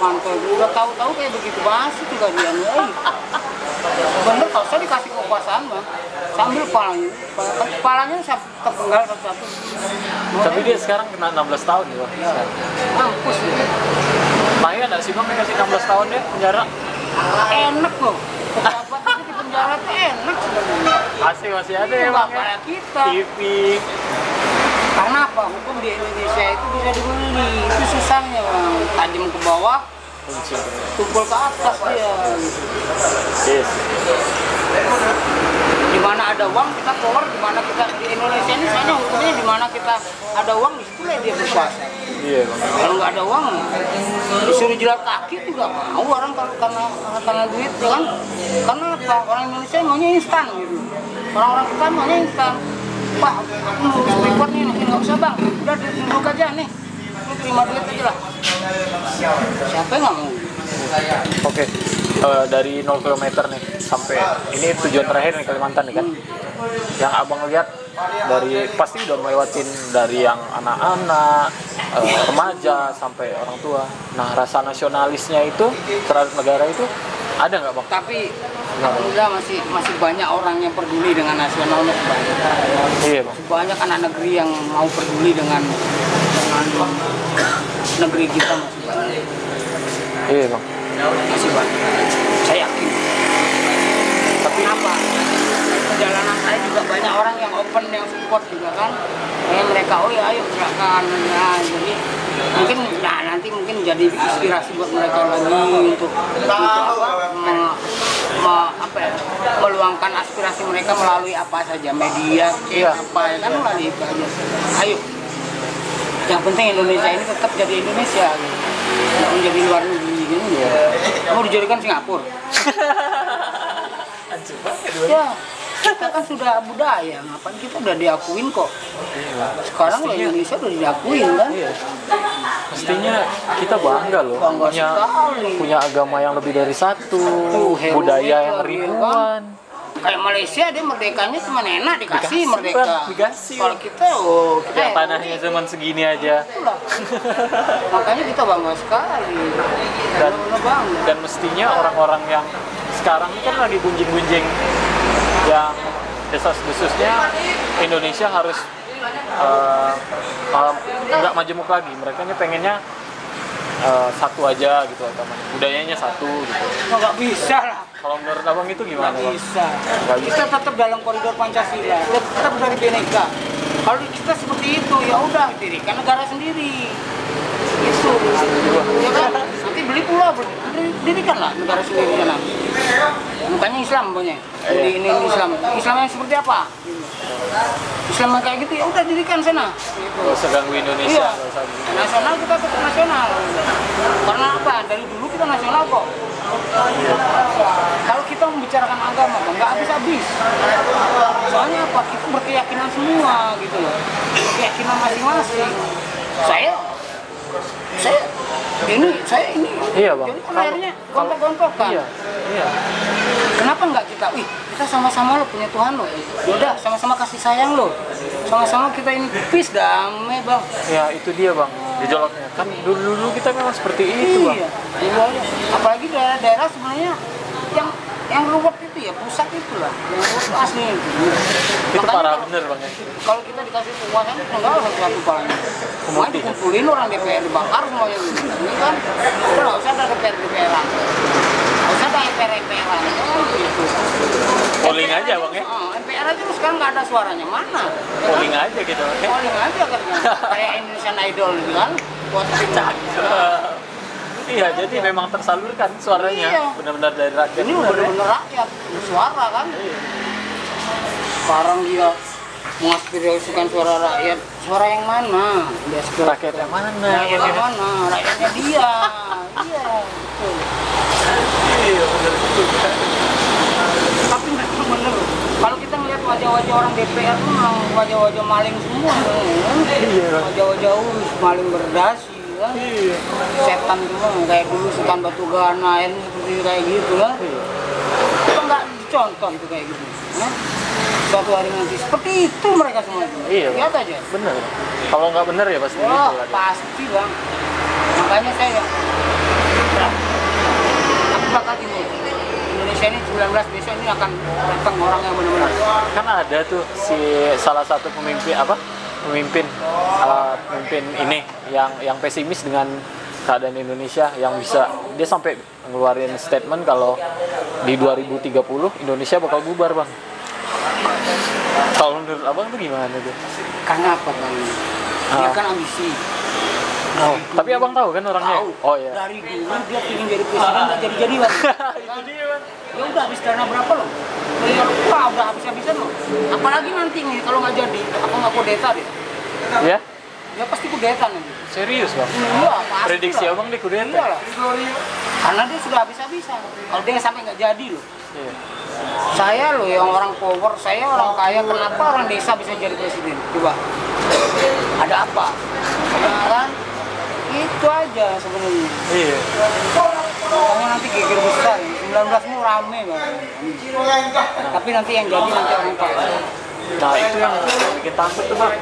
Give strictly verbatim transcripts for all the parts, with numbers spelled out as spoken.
kantor udah tahu-tahu kayak begitu masih juga dia nih. Bener kalau saya dikasih kekuasaan bang, sambil kepalanya, kepalanya saya terpenggal satu-satu. Tapi dia sekarang kena enam belas tahun ya bang. Ya, mampus ya. Bahaya nggak sih bang dikasih enam belas tahun deh penjara? Enak loh. Pejabat itu di penjara tuh enak sebenarnya. Masih masih ada ya bang. Kayak kita. T V. Karena apa? Hukum di Indonesia itu bisa dibeli. Itu susahnya bang. Tajam ke bawah, tumpul ke atas dia. Yes. Di mana ada uang kita keluar, di mana kita di Indonesia ini soalnya hukumnya di mana kita ada uang di situ lah dia berkuasa. Iya bang. Kalau nggak ada uang, disuruh jilat kaki juga mau orang kalau karena karena duit ya kan. Karena apa? Orang Indonesia maunya instan gitu. Orang-orang kita maunya instan. Pak, aku mau report nih, nggak usah bang, udah duduk aja nih, lu terima duit aja lah. Siapa yang nggak mau? Oke, uh, dari nol kilometer nih sampai ini tujuan terakhir nih Kalimantan nih kan. Yang abang lihat dari pasti udah melewatin dari yang anak-anak, uh, remaja sampai orang tua. Nah rasa nasionalisnya itu terhadap negara itu ada nggak bang? Tapi alhamdulillah masih masih banyak orang yang peduli dengan nasionalnya banyak. Iya bang. Masih banyak anak negeri yang mau peduli dengan dengan negeri kita masih banyak. Iya bang. Masih banyak. Saya yakin. Tapi apa? Perjalanan saya juga banyak orang yang open, yang support juga kan. Kayak mereka, oh ya ayo gerakan. Nah, jadi mungkin nah nanti mungkin jadi inspirasi buat mereka lagi untuk, untuk apa, me, me, apa ya, meluangkan aspirasi mereka melalui apa saja media, iya. apa ya kan melalui itu aja. Ayo. Yang penting Indonesia ini tetap jadi Indonesia gitu. Jangan jadi luar negeri gitu ya. Mau dijadikan Singapura. Ya, kita kan sudah budaya, ngapain kita udah diakuin kok. Sekarang lah Indonesia udah diakuin kan. Iya. Mestinya kita bangga loh, Bangga punya sekali. punya agama yang lebih dari satu, Tuh, hero budaya itu, yang kan? ribuan. Kayak Malaysia dia merdekanya cuma enak dikasih, Dikasih, merdeka. Bang, dikasih. Kalau kita oh kita Yang tanahnya cuma segini aja. itulah. Makanya kita bangga sekali. Dan, Benar-benar bangga. dan mestinya orang-orang yang sekarang ini kan lagi gunjing-gunjing yang desas-desusnya Indonesia harus uh, uh, nggak majemuk lagi. Mereka pengennya uh, satu aja gitu, atau budayanya satu gitu. Oh, nggak bisa lah. Kalau menurut abang itu gimana? Nggak Bang? bisa. Nggak bisa. Kita tetap dalam koridor Pancasila. Tetap dari Bhinneka. Kalau kita seperti itu ya udah dirikan negara sendiri. Itu. Ya kan? Nanti beli pula, dirikan lah negara sendiri sana. Bukannya Islam punya. Ini, ini Islam. Islam yang seperti apa? Islam yang kayak gitu ya udah dirikan sana. Gitu. Gak usah ganggu Indonesia. Iya. Nasional kita tetap nasional. Karena apa? Dari dulu kita nasional kok. Kalau kita membicarakan agama, nggak habis-habis. Soalnya apa? Kita berkeyakinan semua gitu loh. Keyakinan masing-masing. Saya, saya ini, saya ini. Iya bang. Jadi kan akhirnya gontok-gontokan. Iya. Iya. Kenapa nggak kita? Wih, kita sama-sama lo punya Tuhan lo. Yaudah, sama-sama kasih sayang lo. Sama-sama kita ini peace, damai bang. Ya itu dia bang. Gejolaknya kan dulu-dulu kita memang seperti itu bang. Iya. Iya. Apalagi daerah-daerah sebenarnya yang yang ruwet itu ya pusat itulah yang ruwet asli itu. Itu Makanya parah kalau- bener bang ya. Kalau kita dikasih kekuasaan itu enggak satu-satu palanya. Semuanya dikumpulin orang D P R dibakar semuanya gitu. Ini kan udah nggak usah ada D P R D P R-an. Nggak usah ada M P R M P R-an. Kan gitu. Polling aja bang ya. Oh, M P R aja tuh sekarang nggak ada suaranya mana? Ya Polling kan? aja gitu. Polling aja kan kayak Indonesian Idol gitu kan. Buat Iya, jadi memang tersalurkan suaranya Iya. benar-benar dari rakyat. Ini benar, ya? bener-bener rakyat bersuara kan. Sekarang dia mengaspirasikan suara rakyat. Suara yang mana? Dia aspirasi- Rakyat yang mana? Rakyat yang mana? Rakyatnya dia. Iya, betul. Iya, benar juga. Tapi memang bener. Kalau kita ngeliat wajah-wajah orang D P R tuh memang wajah-wajah maling semua. Iya. Wajah-wajah ulus, maling berdasi. Kan? Iya. Setan juga kayak dulu Sultan Batu Gana ini seperti kayak gitu lah. Kita nggak dicontoh tuh kayak gitu. Ya? Suatu hari nanti seperti itu mereka semua itu. Iya. Lihat aja. Bener. Kalau nggak bener ya pasti Wah, gitu lah. pasti bang. Makanya saya ini akan datang orang yang benar-benar. Kan ada tuh si salah satu pemimpin apa pemimpin uh, pemimpin ini yang yang pesimis dengan keadaan Indonesia, yang bisa dia sampai ngeluarin statement kalau di dua ribu tiga puluh Indonesia bakal bubar, Bang. Kalau menurut abang tuh gimana tuh? Karena apa, Bang? Dia Ah. kan ambisi. Oh, tapi abang tahu kan orangnya? Tahu. Oh iya. Dari dulu dia ingin jadi presiden nggak jadi-jadi, Bang. Itu dia, Bang. Ya udah habis dana berapa loh? Ya, wah, udah habis-habisan loh. Apalagi nanti nih kalau nggak jadi, aku nggak kudeta deh. Ya? Ya pasti kudeta nanti. Serius, Bang? Iya, pasti Prediksi lah. abang di kudeta? Iya lah. Karena dia sudah habis-habisan. Kalau dia sampai nggak jadi loh. Iya. Saya loh yang orang power, saya orang kaya, kenapa orang desa bisa jadi presiden? Coba. Ada apa? Nah, kan? Itu aja sebenarnya. Iya. Pokoknya nanti geger besar. sembilan belas mau rame banget. Tapi nanti yang jadi nanti orang kaya. Nah, itu yang bikin takut tuh, Bang.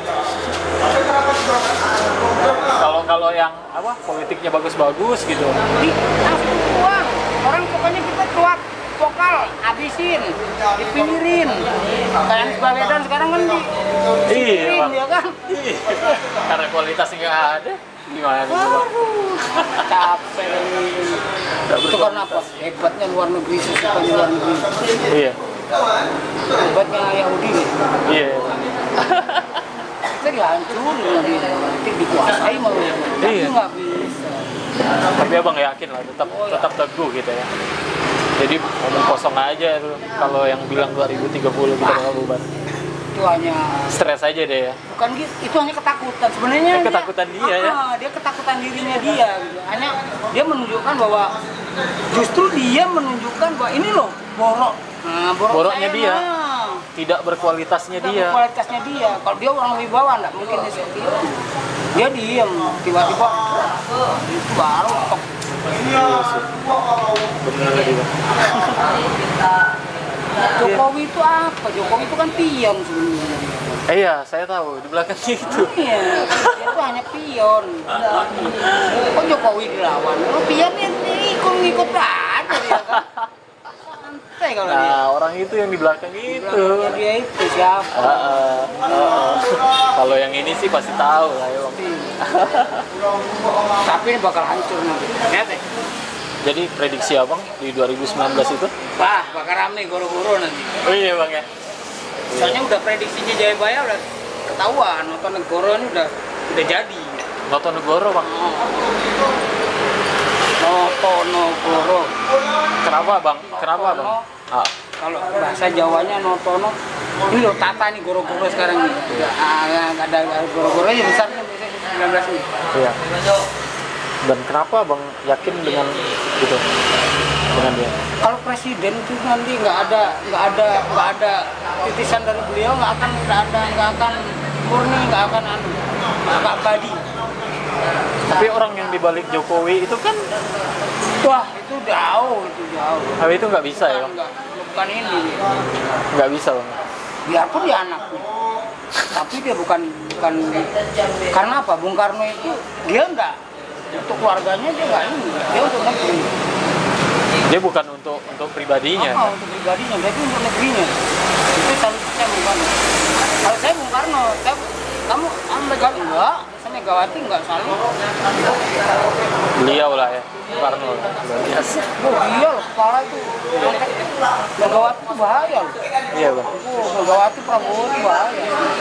Kalau kalau yang apa politiknya bagus-bagus gitu. Di langsung uang. Orang pokoknya kita tuak vokal, habisin, dipinggirin. Kayak Baswedan sekarang kan di Iya, singkirin, Bang. ya kan? Iya. Karena kualitasnya nggak ada. Gimana nih, Bang? Waduh, capek ini. Itu karena apa? Hebatnya luar negeri, susahnya luar negeri. Iya. Hebatnya Yahudi nih. Iya. Kita dihancurin nanti, nanti dikuasai malu. Tapi Iya. nggak bisa. Tapi abang yakin lah, tetap tetap teguh gitu ya. Jadi ngomong kosong aja tuh kalau yang bilang dua ribu tiga puluh kita bakal bubar. Itu hanya Stres aja deh ya. bukan gitu, itu hanya ketakutan sebenarnya. Eh, ketakutan dia, ya? Ah, dia ketakutan dirinya dia gitu. Hanya dia menunjukkan bahwa justru dia menunjukkan bahwa ini loh borok. Nah, borok Boroknya saya, dia. nah. Tidak berkualitasnya Tidak dia. kualitasnya dia. Kalau dia orang wibawa nggak mungkin dia seperti itu. Dia diem, tiba-tiba itu baru tok. Iya sih. Benar lagi, Bang. Jokowi itu apa? Jokowi itu kan pion sebenarnya. Eh iya, saya tahu di belakangnya itu. Iya, dia itu hanya pion. Kok Jokowi dilawan? Lo pion ya ikut-ikut aja dia kan. Santai kalau dia. Nah, orang itu yang di belakang itu. Bilangnya dia itu siapa? Ah, ah, ah. Kalau yang ini sih pasti tahu lah ya, Bang. Tapi ini bakal hancur nanti. Lihat ya. Jadi prediksi abang di dua ribu sembilan belas itu? Wah, bakal rame goro-goro nanti. Oh iya, Bang ya. Soalnya udah prediksinya Jayabaya udah ketahuan, nonton Negoro ini udah udah jadi. Notonegoro, Bang. Notonegoro. Kenapa, Bang? Kenapa, Bang? Ah, Kalau bahasa Jawanya Notono, ini loh tata nih goro-goro sekarang nih. Ah, nggak ada goro-goro aja besarnya biasanya sembilan belas ini. iya. Dan kenapa Bang yakin dengan gitu? Dengan dia? Kalau presiden itu nanti nggak ada nggak ada nggak ada titisan dari beliau, nggak akan nggak ada nggak akan murni, nggak akan anu nggak abadi. Tapi orang yang dibalik Jokowi itu kan, Wah itu jauh itu jauh. tapi itu nggak bisa ya, Bang? Nggak bukan ini. Nggak bisa, Bang. Biarpun dia anaknya, tapi dia bukan bukan karena apa? Bung Karno itu dia enggak untuk keluarganya, dia nggak ini, dia untuk negeri. Dia bukan untuk untuk pribadinya. Apa untuk pribadinya, dia itu untuk negerinya. Itu selalu saya Bung Karno. Kalau saya Bung Karno, saya, kamu Megawati enggak, saya Megawati enggak saling. Beliau lah ya, Karno lah, luar biasa. Oh iya loh, kepala itu angkat. Megawati itu bahaya loh. Iya, Bang. Oh, Megawati Prabowo itu bahaya.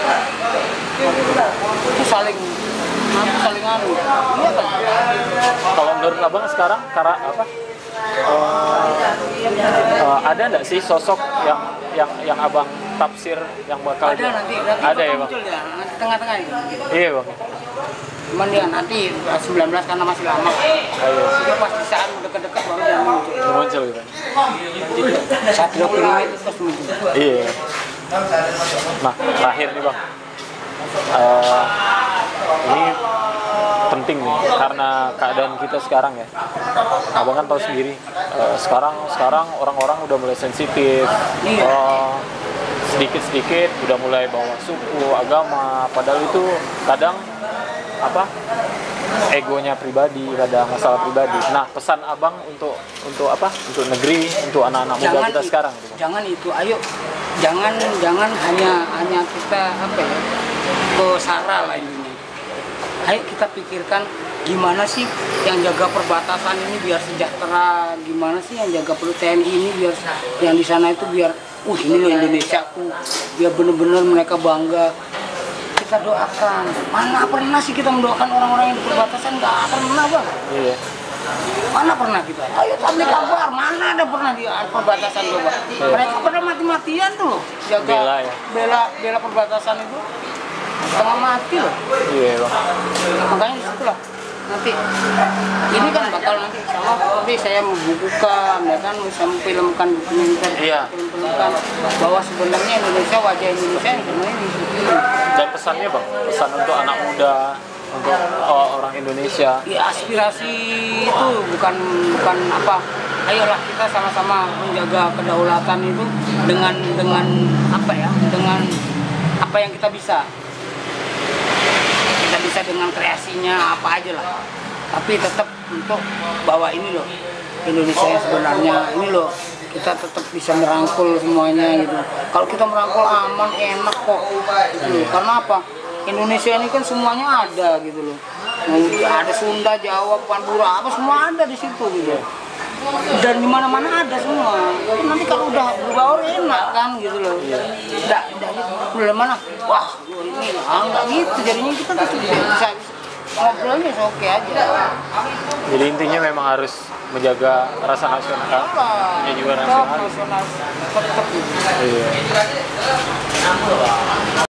Itu saling nanti saling anu. Iya kan? Kalau menurut Abang sekarang karena apa? eh, eh, ada nggak sih sosok yang yang yang Abang tafsir yang bakal Ada nanti, nanti ada bakal ya, Bang? muncul ya, nanti tengah-tengah ini. Iya, Bang. Cuman dia nanti sembilan belas karena masih lama. Ayo, Dia pasti saat dekat-dekat baru dia muncul. muncul gitu. Satrio Pinama itu terus muncul. Iya. Nah, terakhir nih Bang. Eh, ini penting nih karena keadaan kita sekarang ya. Abang kan tahu sendiri. eh, sekarang sekarang orang-orang udah mulai sensitif. Iya. Eh, sedikit-sedikit udah mulai bawa suku, agama. Padahal itu kadang apa? egonya pribadi, kadang masalah pribadi. Nah, pesan abang untuk untuk apa? Untuk negeri, untuk anak-anak muda Jangan kita i- sekarang. Gitu. Jangan itu, ayo jangan jangan hanya hanya kita apa ya ke sara lah ini. Ayo kita pikirkan gimana sih yang jaga perbatasan ini biar sejahtera, gimana sih yang jaga perlu T N I ini biar yang di sana itu biar, uh ini loh Indonesia tuh, biar bener-bener mereka bangga. Kita doakan. Mana pernah sih kita mendoakan orang-orang yang di perbatasan? Nggak pernah bang. Iya. Mana pernah kita? Ayo tablik kabar, mana ada pernah di perbatasan coba? Mereka pernah mati-matian tuh loh, jaga Bela ya? bela bela perbatasan itu, setengah mati loh. Iya, Bang. Makanya di situ lah nanti ini kan bakal nanti sama nanti saya membukukan ya kan, bisa memfilmkan dokumenter, Iya. filmkan bahwa sebenarnya Indonesia, wajah Indonesia yang sebenarnya di situ. Dan pesannya, Bang, pesan untuk anak muda, untuk oh, orang Indonesia. Ya aspirasi itu bukan bukan apa, ayolah kita sama-sama menjaga kedaulatan itu dengan dengan apa ya, dengan apa yang kita bisa. Kita bisa dengan kreasinya apa aja lah, tapi tetap untuk bawa ini loh Indonesia yang sebenarnya ini loh, kita tetap bisa merangkul semuanya gitu. Kalau kita merangkul aman enak kok gitu. Karena apa, Indonesia ini kan semuanya ada gitu loh, ada Sunda, Jawa, Madura, apa semua ada di situ gitu. Dan di mana-mana ada semua. Nanti kalau udah berbaur enak kan gitu loh. Enggak, dari mana? Wah, ini ah, enggak gitu. Jadinya kita tuh bisa ngobrolnya oke aja. Jadi intinya memang harus menjaga rasa nasional. Ya juga Tetap nasional. nasional, tetap gitu. Iya.